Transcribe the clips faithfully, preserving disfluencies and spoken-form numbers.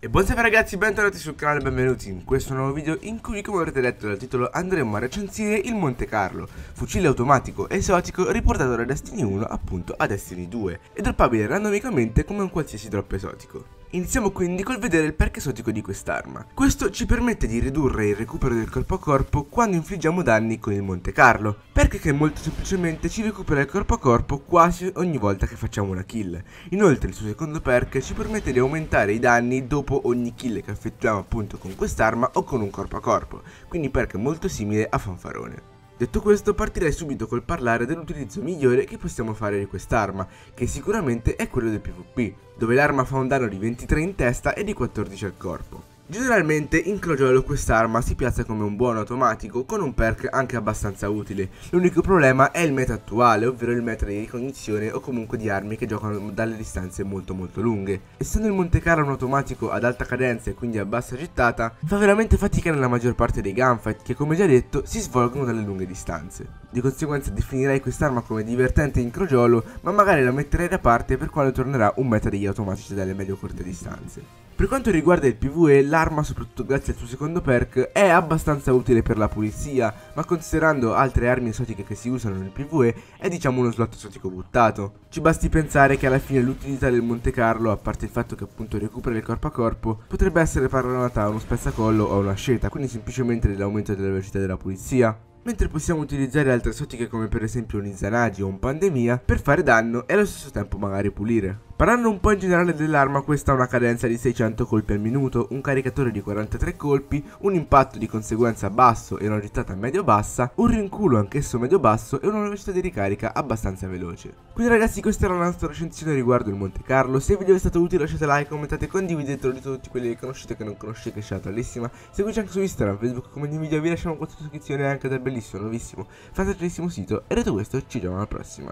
E buonasera ragazzi, bentornati sul canale e benvenuti in questo nuovo video in cui, come avrete letto dal titolo, andremo a recensire il Monte Carlo, fucile automatico esotico riportato da Destiny uno appunto a Destiny due e droppabile randomicamente come un qualsiasi drop esotico. Iniziamo quindi col vedere il perk esotico di quest'arma. Questo ci permette di ridurre il recupero del corpo a corpo quando infliggiamo danni con il Monte Carlo, perché che molto semplicemente ci recupera il corpo a corpo quasi ogni volta che facciamo una kill. Inoltre il suo secondo perk ci permette di aumentare i danni dopo ogni kill che effettuiamo appunto con quest'arma o con un corpo a corpo, quindi perk molto simile a Fanfarone. Detto questo, partirei subito col parlare dell'utilizzo migliore che possiamo fare di quest'arma, che sicuramente è quello del PvP, dove l'arma fa un danno di ventitré in testa e di quattordici al corpo. Generalmente in crogiolo quest'arma si piazza come un buono automatico con un perk anche abbastanza utile. L'unico problema è il meta attuale, ovvero il meta di ricognizione o comunque di armi che giocano dalle distanze molto molto lunghe. Essendo il Monte Carlo un automatico ad alta cadenza e quindi a bassa gittata, fa veramente fatica nella maggior parte dei gunfight che, come già detto, si svolgono dalle lunghe distanze. Di conseguenza definirei quest'arma come divertente in crogiolo, ma magari la metterei da parte per quando tornerà un meta degli automatici dalle medio-corte distanze. Per quanto riguarda il PvE, l'arma, soprattutto grazie al suo secondo perk, è abbastanza utile per la pulizia, ma considerando altre armi esotiche che si usano nel PvE, è diciamo uno slot esotico buttato. Ci basti pensare che alla fine l'utilità del Monte Carlo, a parte il fatto che appunto recupera il corpo a corpo, potrebbe essere paragonata a uno spezzacollo o a una sceta, quindi semplicemente dell'aumento della velocità della pulizia. Mentre possiamo utilizzare altre esotiche come per esempio un Izanagi o un Pandemia per fare danno e allo stesso tempo magari pulire. Parlando un po' in generale dell'arma, questa ha una cadenza di seicento colpi al minuto, un caricatore di quarantatré colpi, un impatto di conseguenza basso e una gittata medio-bassa, un rinculo anch'esso medio-basso e una velocità di ricarica abbastanza veloce. Quindi ragazzi, questa era la nostra recensione riguardo il Monte Carlo. Se il video vi è stato utile lasciate like, commentate, condividetelo di tutti quelli che conoscete e che non conoscete, che è bellissima. Seguiteci anche su Instagram, Facebook, come nei video, vi lasciamo qualche iscrizione anche del bellissimo, nuovissimo, fantasticissimo sito. E detto questo, ci vediamo alla prossima.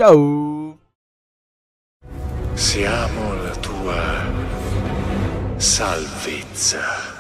Ciao! Siamo la tua salvezza.